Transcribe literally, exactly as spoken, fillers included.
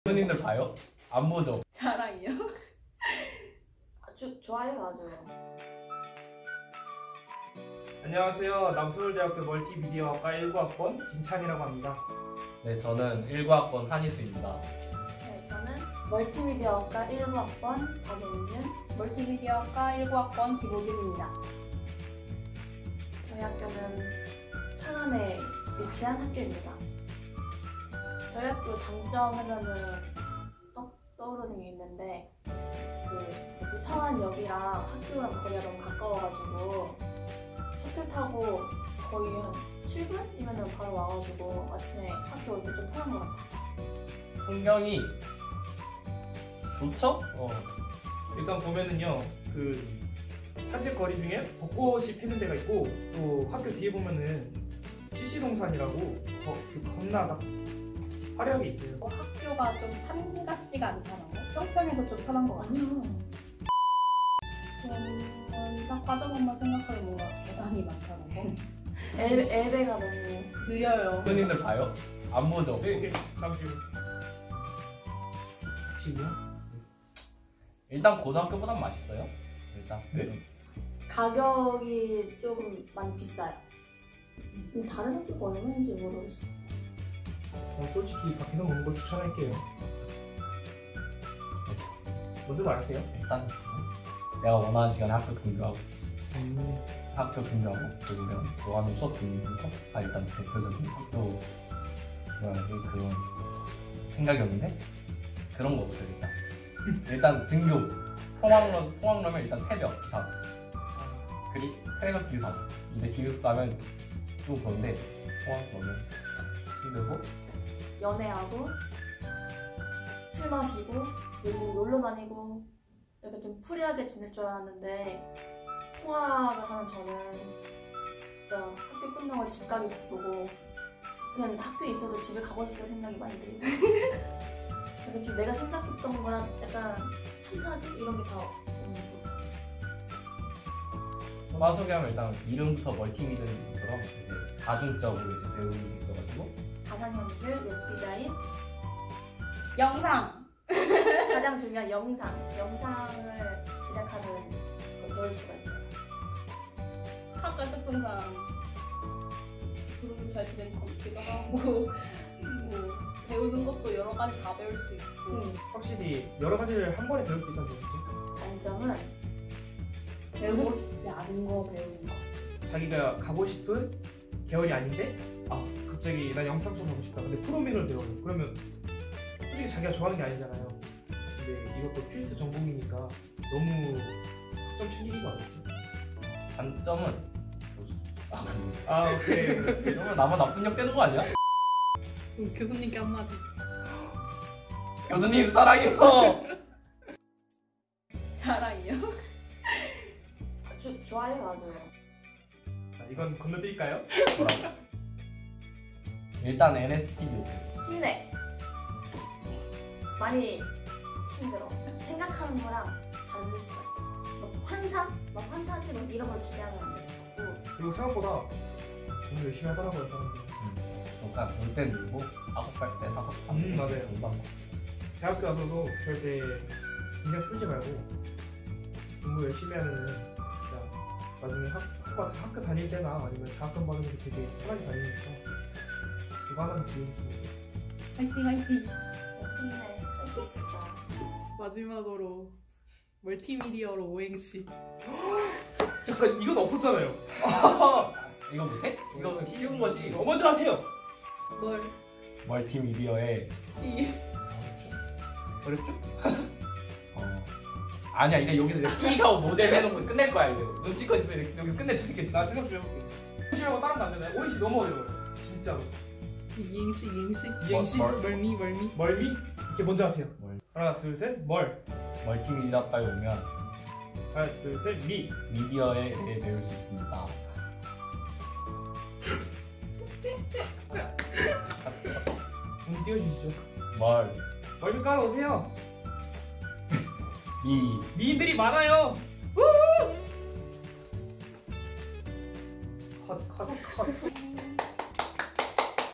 손님들 봐요? 안 보죠? 자랑이요? 아주 좋아요, 아주. 안녕하세요. 남서울대학교 멀티미디어학과 일 구 학번 김찬이라고 합니다. 네, 저는 일 구 학번 한희수입니다. 네, 저는 멀티미디어학과 일 구 학번 박윤준. 멀티미디어학과 일 구 학번 김호균입니다. 저희 학교는 천안에 위치한 학교입니다. 저희 학교 장점 하면은 떠, 떠오르는 게 있는데 그 뭐지 서안역이랑 학교랑 거리가 너무 가까워가지고 셔틀 타고 거의 한 칠 분이면 바로 와가지고 아침에 학교 올 때 좀 편한 것 같아요. 풍경이 좋죠? 어. 일단 보면은요, 그 산책 거리 중에 벚꽃이 피는 데가 있고 또 학교 뒤에 보면은 씨씨동산이라고 거, 그 겁나 막 화려하게 있어요. 어, 학교가 좀 산 같지가 않다는 거? 평평해서 좀 편한 것 같아요. 저는 일단 과정만 생각하면 뭔가 계단이 많다는 거. 엘, 엘베가 너무 느려요. 손님들 봐요? 안 보죠? 네, 이렇게 잠시만. 지금요? 일단 고등학교보단 맛있어요. 일단. 네? 가격이 조금 많이 비싸요. 음, 다른 학교가 얼마인지 모르겠어요. 어, 솔직히 밖에서 먹는 걸 추천할게요. 뭔지 아세요? 일단 내가 원하는 시간에 학교 등교하고 음, 학교 등교하고 그러면 좋아하는 수업 듣는 거가 일단 대표적인 학교 뭐야 그런 생각이었는데 그런 거 없어요. 일단 일단 등교 통학로 통학로면 일단 새벽 기상 그리 새벽 기상 이제 기숙사면 좀 그런데 통학로면 힘들고 연애하고 술 마시고 그리고 놀러 다니고 이렇게 좀 프리하게 지낼 줄 알았는데 통학을 하는 저는 진짜 학교 끝나고 집 가기 바쁘고 그냥 학교에 있어도 집에 가고 싶다는 생각이 많이 들고 약간 좀 내가 생각했던 거랑 약간 판타지 이런 게 다 없는 거. 과 소개하면 일단 이름부터 멀티미디어처럼 이제 다중적으로 이제 배우는 게 있어가지고 가상현실, 웹디자인, 영상! 가장 중요한 영상, 영상을 제작하는 걸 배울 수가 있어요. 학과 특성상 그룹을 잘 지내는 것 같기도 하고 뭐 배우는 것도 여러 가지 다 배울 수 있고 음, 확실히 여러 가지를 한 번에 배울 수 있다는 거죠. 단점은 배우고 싶지 않은 거 배우는 거. 자기가 가고 싶은 계열이 아닌데 아 갑자기 난 영상 쪽 가고 싶다. 근데 프로밍을 배워요. 그러면 솔직히 자기가 좋아하는 게 아니잖아요. 근데 이것도 필수 전공이니까 너무 학점 챙기기가 어렵죠. 단점은 아, 아 오케이. 이러면 나만 나쁜 역 되는 거 아니야? 음, 교수님께 한마디. 교수님 사랑해요. 자랑이요? 아주 좋아요, 아주. 자, 이건 건너뛸까요? 뭐라고? 일단 엔에스티비 힘내. 많이 힘들어. 생각하는 거랑 다를 수가 있어. 막 환상, 막 판타지 막 이런 걸 기대하면 안 되고. 그리고 생각보다 너무 열심히 하더라고요 사람들이. 그러니까 볼 때 놀고 학업할 때 학업 음, 맞아요. 공부한 거. 대학교 와서도 절대 긴장 풀지 말고 공부 열심히 하면은 진짜 나중에 학, 학과, 학교 다닐 때나 아니면 장학금 받는 게 되게 편하게 다니니까 그거 하나는 기회일 수 있어요. 화이팅 화이팅! 힘내. 할 수 있을 거야. 마지막으로 멀티미디어로 오행시. 잠깐 이건 없었잖아요. 이거 못해? 이거 쉬운 거지. 이거 먼저 하세요. 뭘? 멀티미디어에 이. 어렵죠? 어 아니야 이제 여기서 이제 B가 모델 해놓고 끝낼 거야 이제 눈치껏 있어 이렇게 여기서 끝내주시겠지. 나 생각 좀 해볼게. 시험하고 다른 거 안 되나요? 오이씨 너무 어려워요. 진짜로. 이행시 이행시. 이행시 뭘, 뭘. 멀미 멀미. 멀미 이렇게 먼저 하세요. 뭘. 하나 둘 셋 멀. 멀티미디어과에 오면 하나 둘 셋 미. 미디어에 대해 배울 수 있습니다. 음, 띄워주시죠. 멀, 멀미 깔아 오세요. 미, 미인들이 많아요. 컷 컷 컷.